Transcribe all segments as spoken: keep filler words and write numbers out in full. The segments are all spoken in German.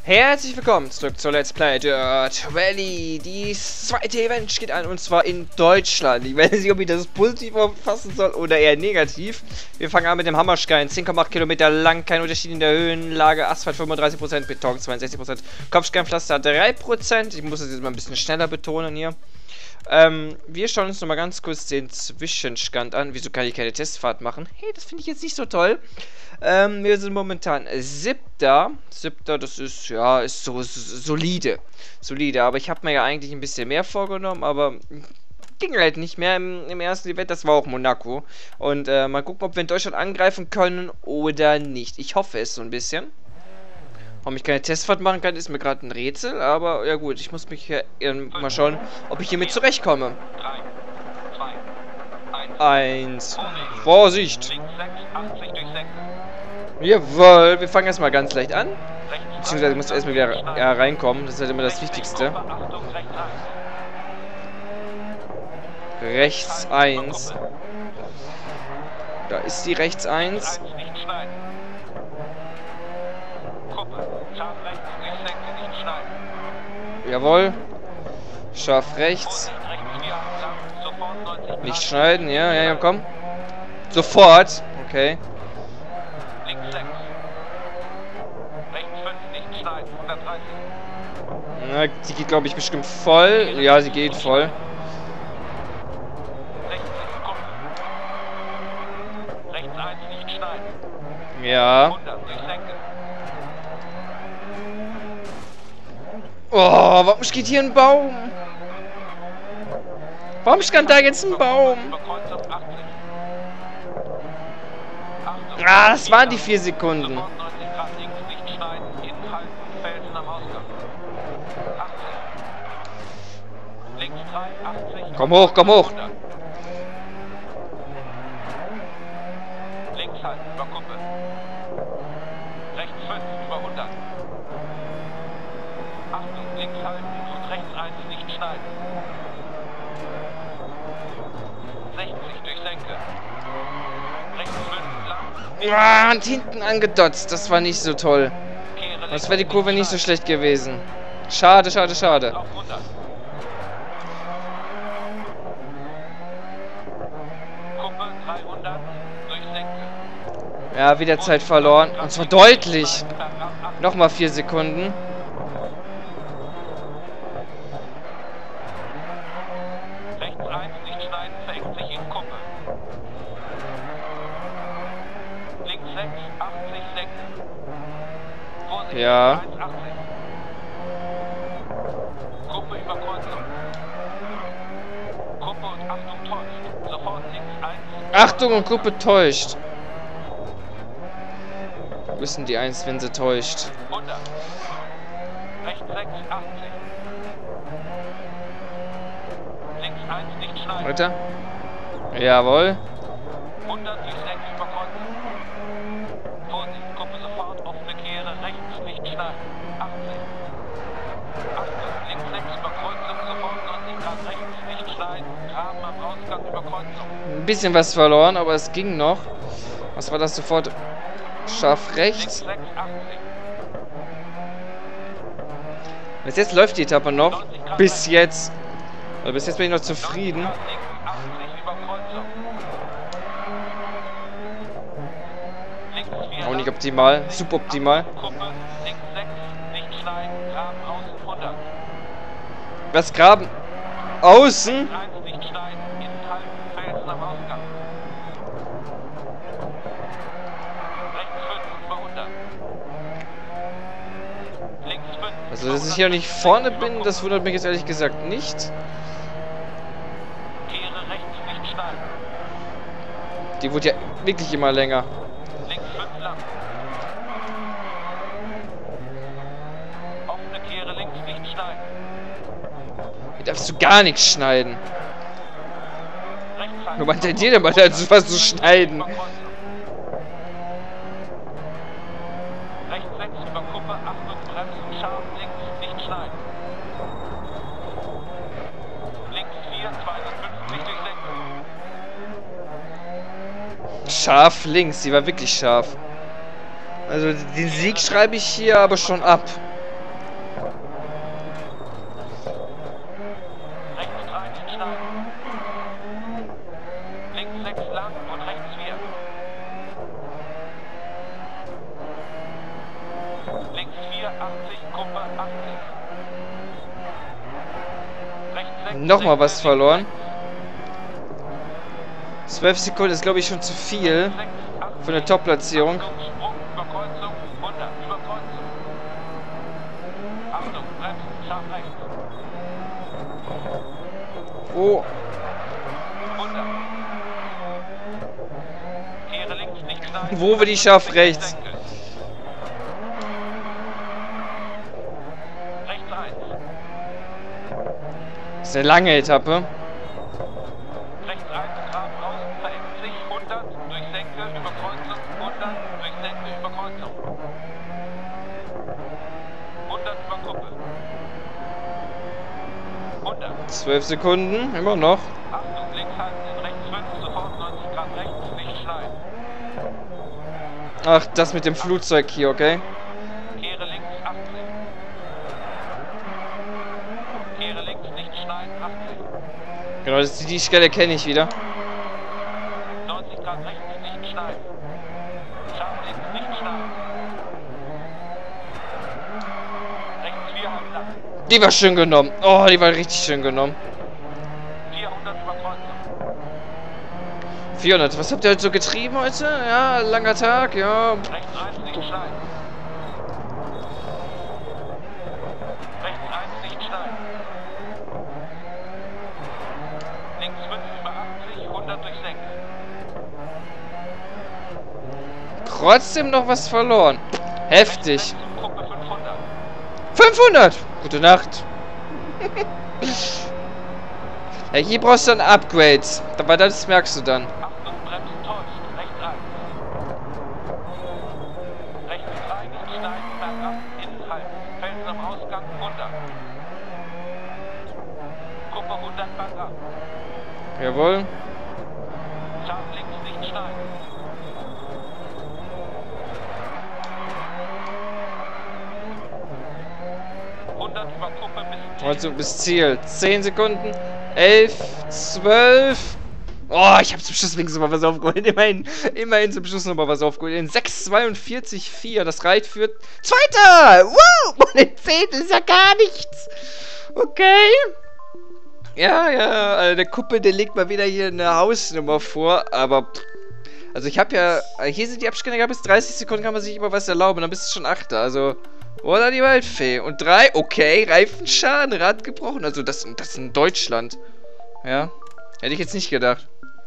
Herzlich willkommen zurück zur Let's Play Dirt Rally. Die zweite Event geht an, und zwar in Deutschland. Ich weiß nicht, ob ich das positiv auffassen soll oder eher negativ. Wir fangen an mit dem Hammerstein. zehn Komma acht Kilometer lang, kein Unterschied in der Höhenlage. Asphalt fünfunddreißig Prozent, Beton zweiundsechzig Prozent, Kopfsteinpflaster drei Prozent. Ich muss das jetzt mal ein bisschen schneller betonen hier. Ähm, wir schauen uns nochmal ganz kurz den Zwischenstand an. Wieso kann ich keine Testfahrt machen? Hey, das finde ich jetzt nicht so toll. Ähm, wir sind momentan siebter. Siebter, das ist, ja, ist so, so solide. Solide, aber ich habe mir ja eigentlich ein bisschen mehr vorgenommen, aber ging halt nicht mehr im, im ersten Event. Das war auch Monaco. Und äh, mal gucken, ob wir in Deutschland angreifen können oder nicht. Ich hoffe es so ein bisschen. Warum ich keine Testfahrt machen kann, ist mir gerade ein Rätsel, aber ja gut, ich muss mich hier äh, mal schauen, ob ich hiermit zurechtkomme. Eins. Vorsicht! Jawohl, wir fangen erstmal ganz leicht an. Beziehungsweise ich muss erstmal wieder ja, reinkommen, das ist halt immer das Wichtigste. Rechts eins. Da ist die rechts eins. Jawohl. Scharf rechts. Nicht schneiden, ja, ja, ja, komm. Sofort. Okay. Na, die geht, glaube ich, bestimmt voll. Ja, sie geht voll. Ja. Oh, warum steht hier ein Baum? Warum stand da jetzt ein Baum? Ah, das waren die vier Sekunden. Komm hoch, komm hoch. Links halten, über Kuppe. Rechts fünf, über hundert. Achtung, links halten und rechts eins nicht schneiden. sechzig durch Senke. Rechts fünf lang. Ah, und hinten angedotzt. Das war nicht so toll. Das wäre die Kurve nicht so schlecht gewesen. Schade, schade, schade. Ja, wieder Zeit verloren. Und zwar deutlich. Nochmal vier Sekunden. Rechts eins, nicht schneiden, verengt sich in Kuppe. Links sechs, achtzig, senken. Vorsicht, ja. eins, achtzig. Kuppe über Kreuzung. Kuppe und Achtung täuscht. Sofort links eins. Achtung und Kuppe täuscht. Wissen die eins, wenn sie täuscht. hundert. Rechts sechs, achtzig. Links eins, nicht schneiden. Weiter. Jawohl. hundert durch sechs über Kreuzung. Vorsicht, Kuppe sofort, offene Kehre, rechts, nicht schneiden. achtzig. Achtung, links sechs über Kreuzung, sofort neunzig Grad rechts, nicht schneiden. Graben am Ausgang über Kreuzung. Ein bisschen was verloren, aber es ging noch. Was war das sofort? Scharf rechts. Bis jetzt läuft die Etappe noch. Bis jetzt. Also bis jetzt bin ich noch zufrieden. Auch nicht optimal. Suboptimal. Was graben? Außen? Also, dass ich hier nicht vorne bin, das wundert mich jetzt ehrlich gesagt nicht. Die wurde ja wirklich immer länger. Hier darfst du gar nichts schneiden. Nur meint der dir denn mal dazu was zu schneiden? Scharf links, die war wirklich scharf. Also den Sieg schreibe ich hier aber schon ab. Nochmal was verloren. zwölf Sekunden ist, glaube ich, schon zu viel für eine Top-Platzierung. Oh. Wo wir die scharf rechts? Das ist eine lange Etappe. Rechts eins, Grab raus, verengt sich, hundert, durch Senke, über Kreuzung, hundert, durch Senke, über Kreuzung. hundert über Kuppe. hundert. zwölf Sekunden, immer noch. Achtung, links halten, rechts fünf, sofort neunzig Grad rechts, nicht schneiden. Ach, das mit dem Flugzeug hier, okay? Kehre links, achtzig. Kehre links, nicht schneiden, achtzig. Genau, das, die Stelle kenne ich wieder. neunzig Grad rechts, nicht schneiden. Scharf links, nicht schneiden. Rechts vierhundert lang. Die war schön genommen. Oh, die war richtig schön genommen. vierhundert über Kreuzung. vierhundert. Was habt ihr heute so getrieben heute? Ja, langer Tag, ja. Rechts eins, nicht schneiden. Rechts eins, nicht schneiden. Links fünf über achtzig, hundert durch Senke. Trotzdem noch was verloren. Heftig. Gruppe fünfhundert. fünfhundert! Gute Nacht. Ja, hier brauchst du dann Upgrades. Aber das merkst du dann. Achtung, Bremsen täuscht. Rechts eins. Rechts drei, nicht schneiden, bergab, innen halten. Felsen am Ausgang, hundert. Gruppe hundert, bergab. Jawohl. Scharf links, nicht schneiden. hundert über Kuppe bis Ziel. Also bis Ziel. zehn Sekunden. elf, zwölf. Oh, ich habe zum Schluss links nochmal was aufgeholt. Immerhin, immerhin zum Schluss nochmal was aufgeholt. In sechs zweiundvierzig vier. Das Reit führt. Zweiter! Wow! Und in zehn ist ja gar nichts. Okay. Ja, ja. Also der Kuppel, der legt mal wieder hier eine Hausnummer vor. Aber. Also ich habe ja. Hier sind die Abstände, bis dreißig Sekunden kann man sich immer was erlauben. Dann bist du schon Achter. Also. Oder die Waldfee. Und drei, okay, Reifenschaden, Rad gebrochen. Also das, das in Deutschland. Ja. Hätte ich jetzt nicht gedacht.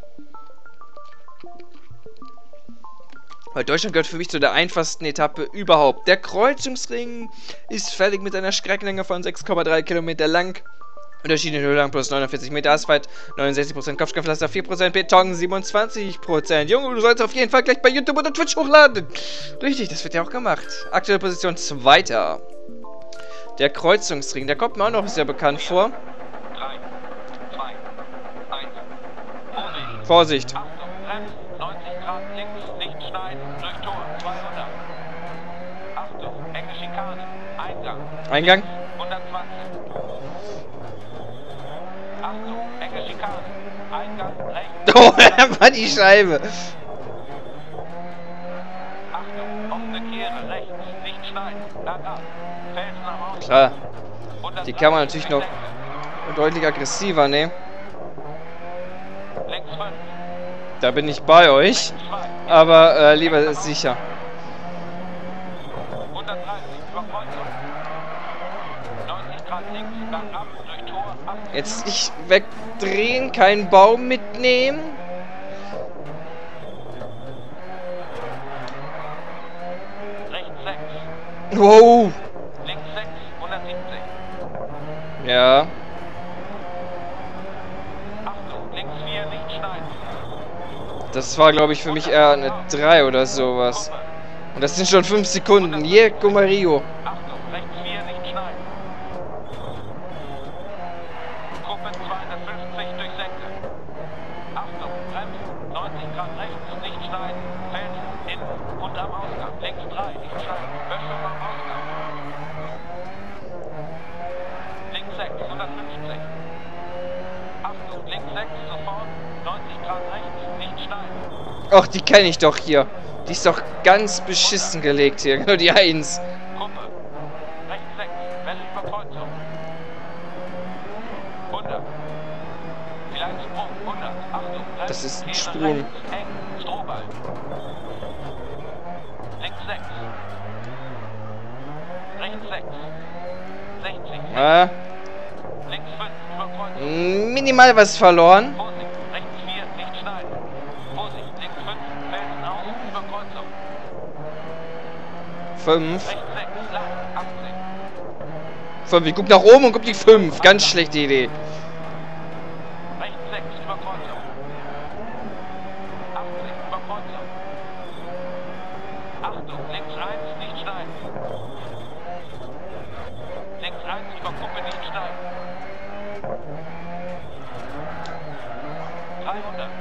Weil Deutschland gehört für mich zu der einfachsten Etappe überhaupt. Der Kreuzungsring ist fertig mit einer Streckenlänge von sechs Komma drei Kilometer lang. Unterschiedliche Höhenlang plus neunundvierzig Meter Asphalt, neunundsechzig Prozent Kopfsteinpflaster, vier Prozent Beton, siebenundzwanzig Prozent. Junge, du sollst auf jeden Fall gleich bei YouTube oder Twitch hochladen. Richtig, das wird ja auch gemacht. Aktuelle Position zweiter. Der Kreuzungsring, der kommt mir auch noch sehr bekannt vor. drei, zwei, eins. Vorsicht. Vorsicht. Achtung, Bremsen, neunzig Grad links, nicht schneiden, durch Tor, zweihundert. Achtung, enge Schikane, Eingang. Eingang. hundertzwanzig. Achtung, enge Schikane, Eingang, rechts. Oh, da war die Scheibe. Achtung, offene Kehre, rechts, nicht schneiden, bergab. Felsen am Ausgang. Klar, hundertdreißig die kann man natürlich noch Senke. deutlich aggressiver nehmen. Links fünf, Da bin ich bei euch. zwei. Aber äh, lieber sicher. hundertdreißig, über Kreuzung. neunzig Grad links, bergab, durch Tor, achtzig. Jetzt nicht wegdrehen, keinen Baum mitnehmen. Rechts sechs, Wow. links sechs, hundertsiebzig. Ja. Achtung, links vier, nicht schneiden. Das war, glaube ich, für mich eher eine drei oder sowas. Und das sind schon fünf Sekunden. Hier, guck mal, Rio. Achtung, rechts vier, nicht schneiden. Gruppe zweihundertfünfzig durch Senke. Achtung, Bremsen, neunzig Grad rechts, nicht schneiden. Felsen, innen und am Ausgang. Links drei, nicht schneiden. Böschung am Ausgang. Links sechs, hundertfünfzig. Achtung, links sechs, sofort. neunzig Grad rechts, nicht schneiden. Ach, die kenne ich doch hier. Die ist doch ganz beschissen gelegt hier. Nur die eins. Gruppe. Rechts sechs, Kreuzung. hundert. Vielleicht Sprung. hundert. Achtung. Das ist ein Kehre Sprung. rechts, eng. Strohball. Links sechs. Rechts sechs. sechzig. Ja. Links fünf. Über Kreuzung. Minimal was verloren. Vorsicht. Rechts vier. Nicht schneiden. Vorsicht. Links fünf. Felsen außen. Über Kreuzung. fünf. Rechts sechs. Lang. achtzig. fünf. Ich guck nach oben und guck die fünf. Ganz schlechte Idee. Rechts sechs. Über Kreuzung. achtzig. Über Kreuzung. Achtung. Links eins. Nicht schneiden. Links eins. Über Kuppe. Nicht schneiden. dreihundert.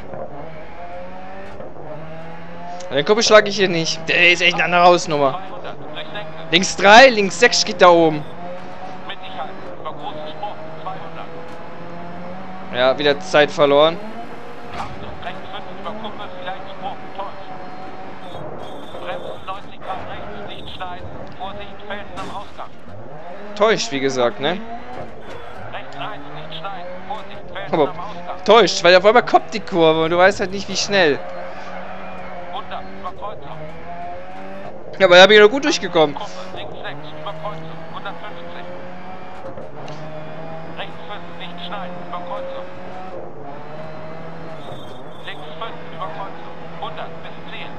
Den Kuppel schlage ich hier nicht. Der ist echt eine andere Hausnummer. zweihundert. Durch Senke. Links drei, links sechs geht da oben. Mittig halten. Über großen Sprung. zweihundert. Ja, wieder Zeit verloren. Achtung. Rechts fünf. Über Kuppe. Vielleicht Sprung. Täuscht. Bremsen neunzig Grad rechts. Nicht schneiden. Vorsicht. Felsen am Ausgang. Täuscht, wie gesagt, ne? Rechts eins. Nicht schneiden. Vorsicht. Felsen Aber am Ausgang. täuscht, weil auf einmal kommt die Kurve und du weißt halt nicht, wie schnell. hundert. Über Kreuzung. Ja, aber da bin ich noch gut durchgekommen. Kuppe. Links sechs. Über Kreuzung. hundertfünfzig. Rechts fünf. Nicht schneiden. Über Kreuzung. Links fünf. Über Kreuzung. hundert bis zehn.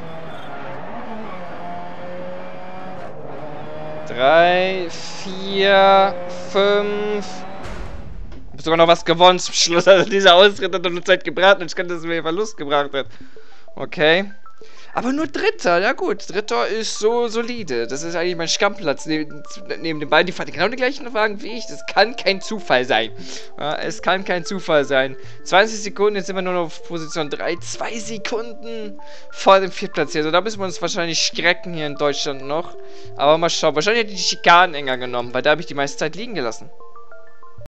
Drei, vier, fünf. Ich hab sogar noch was gewonnen zum Schluss. Also dieser Ausritt hat noch eine Zeit gebracht und ich kann, dass es mir Verlust gebracht hat. Okay. Aber nur Dritter, ja gut. Dritter ist so solide. Das ist eigentlich mein Stammplatz neben, neben den beiden. Die fahren genau die gleichen Wagen wie ich. Das kann kein Zufall sein. Ja, es kann kein Zufall sein. zwanzig Sekunden, jetzt sind wir nur noch auf Position drei. Zwei Sekunden vor dem Viertplatz hier. Also da müssen wir uns wahrscheinlich strecken hier in Deutschland noch. Aber mal schauen. Wahrscheinlich hätte ich die Schikanen enger genommen, weil da habe ich die meiste Zeit liegen gelassen.